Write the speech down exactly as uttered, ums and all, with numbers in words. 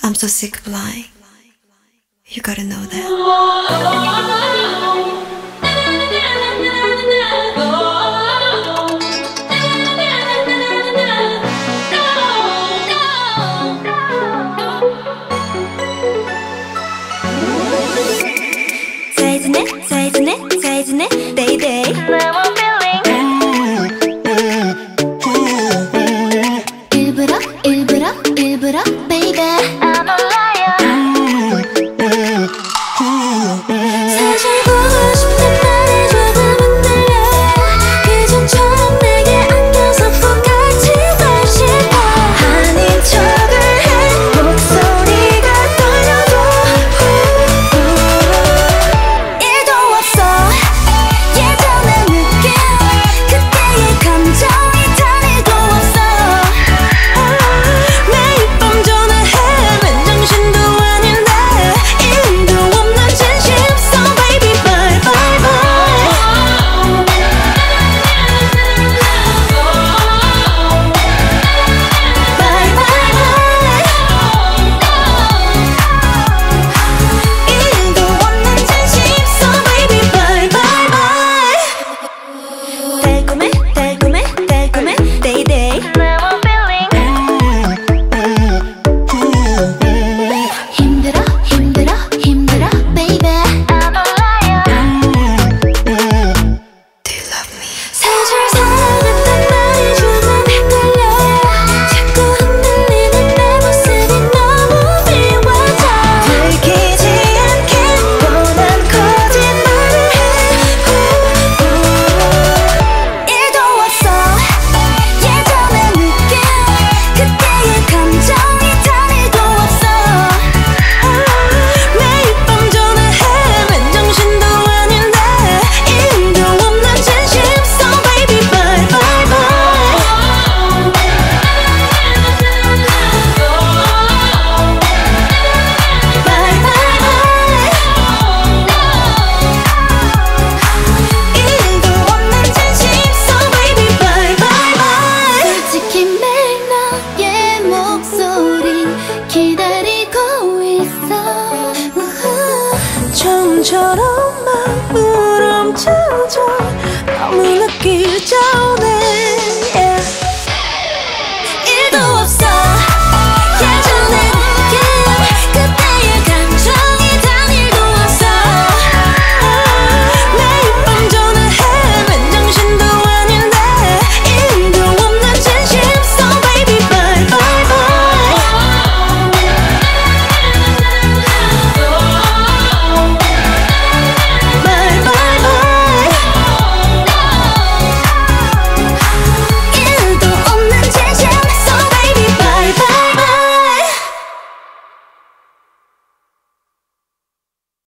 I'm so sick of lying. You gotta know that. 사이즈네 사이즈네 사이즈네 데이데이 일부러 일부러 일부러 베이베 I'm a liar 사실 보고 싶은 말이 조금은 들려 예전처럼 내게 안겨서 똑같이 말 싶어 아닌 척을 해 목소리가 떨려도 일도 없어 예전의 느낌 그때의 감정이 단 일도 없어 매일 밤 전화해 맨정신도 아닌데 일도 없는 진심 So baby bye bye bye Bye bye bye 일도 없는 진심 So baby bye bye bye 달콤해 달콤해 달콤해 데이데이 힘들어 힘들어 힘들어 baby I'm a liar Do you love me? 사실 사랑했단 말이 조금 헷갈려 자꾸 흔들리는 내 모습이 너무 미워져 들키지 않게 뻔한 거짓말을 해 일도 없어 예전의 느낌 그때의 감정이 단 일도 없어 매일 밤 전화해 맨정신도 아닌데 일도 없는 진심 So baby bye bye bye Bye bye bye 일도 없는 진심 So baby bye bye bye 솔직히 매일 너의 목소리 기다리고 있어 우후. 처음처럼 마음을 훔쳐줘 너무 늦기 전에